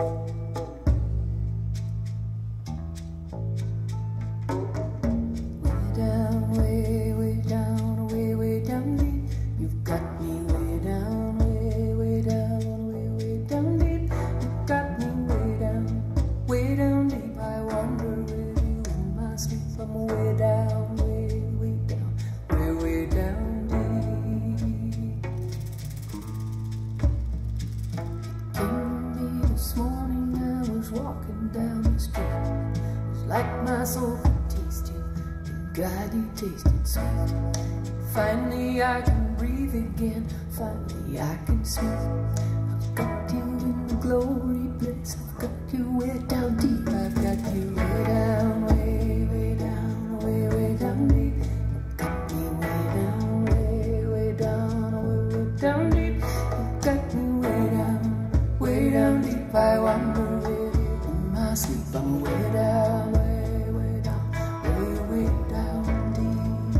Walking down the street, it's like my soul could taste you, and God, you tasted sweet. Finally I can breathe again, finally I can speak. I've got you in the glory place, I've got you way down deep, I've got you way down, way down, way down deep. You've got me way down, way down, way down deep. You've got me way down deep. I wonder sleep, I'm way down, way down, way down deep.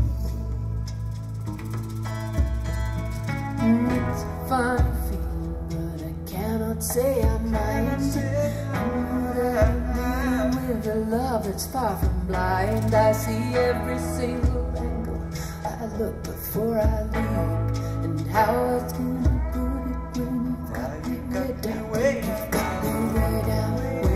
It's a fine feeling, but I cannot say I mind it. I'm with a love that's far from blind. I see every single angle. I look before I leap, and how it's gonna put it when you've got me way down, you've got me way down.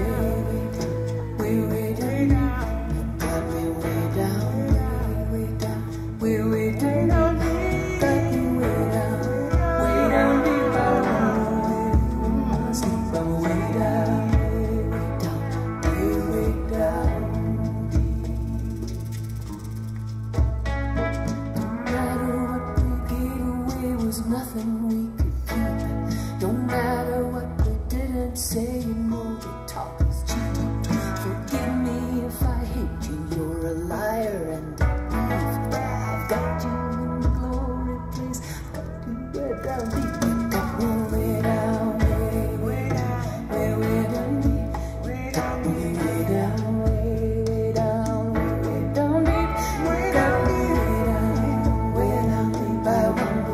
Nothing we could keep. No matter what we didn't say, you know the talk is cheap. Forgive me if I hate you, you're a liar and a thief. But I've got you in the glory place, got you way down deep. You got me way down, way down, way down deep. Got me way down, way down, way down deep. Got me way down deep. I wonder.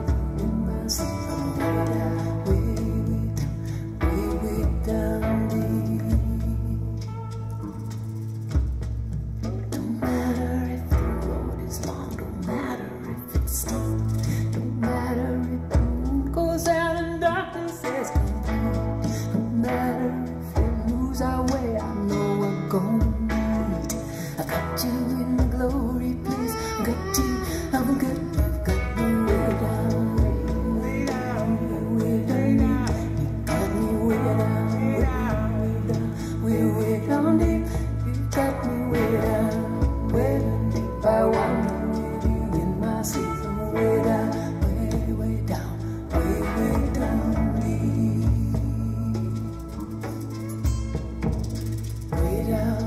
I got you in the glory place, I got you, I've got you, got me way down, way down, way down, you got me way down, way down deep, you got me way down deep. I wander with you in my sleep, I'm way down, way down, way down deep, way down.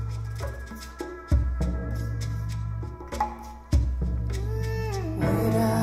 Way down.